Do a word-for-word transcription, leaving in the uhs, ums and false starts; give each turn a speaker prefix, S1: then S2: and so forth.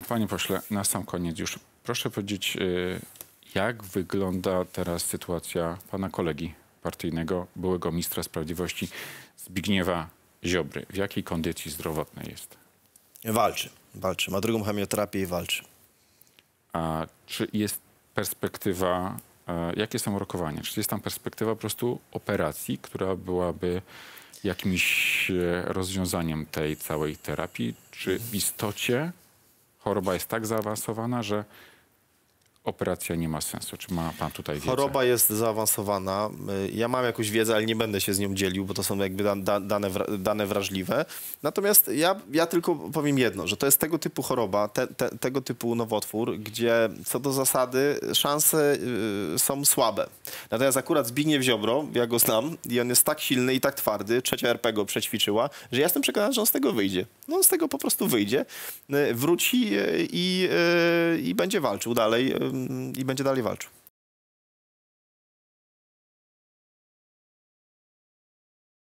S1: Panie pośle, na sam koniec już proszę powiedzieć, jak wygląda teraz sytuacja pana kolegi partyjnego, byłego ministra sprawiedliwości Zbigniewa Ziobry. W jakiej kondycji zdrowotnej jest?
S2: Walczy, walczy. Ma drugą chemioterapię i walczy.
S1: A czy jest perspektywa, jakie są rokowania? Czy jest tam perspektywa po prostu operacji, która byłaby jakimś rozwiązaniem tej całej terapii? Czy w istocie choroba jest tak zaawansowana, że operacja nie ma sensu? Czy ma pan tutaj wiedzę?
S2: Choroba jest zaawansowana. Ja mam jakąś wiedzę, ale nie będę się z nią dzielił, bo to są jakby dane, dane wrażliwe. Natomiast ja, ja tylko powiem jedno, że to jest tego typu choroba, te, te, tego typu nowotwór, gdzie co do zasady szanse y, są słabe. Natomiast akurat Zbigniew Ziobro, ja go znam i on jest tak silny i tak twardy, trzecia R P go przećwiczyła, że ja jestem przekonany, że on z tego wyjdzie. No on z tego po prostu wyjdzie, y, wróci y, i, y, i będzie walczył dalej. I będzie dalej walczył.